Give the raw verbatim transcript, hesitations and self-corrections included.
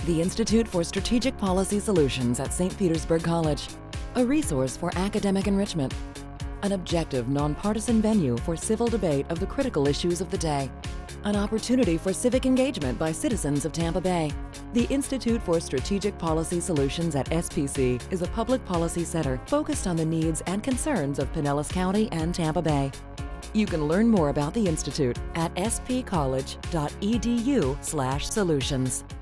The Institute for Strategic Policy Solutions at Saint Petersburg College, a resource for academic enrichment, an objective, nonpartisan venue for civil debate of the critical issues of the day, an opportunity for civic engagement by citizens of Tampa Bay. The Institute for Strategic Policy Solutions at S P C is a public policy center focused on the needs and concerns of Pinellas County and Tampa Bay. You can learn more about the Institute at s p college dot e d u slash solutions.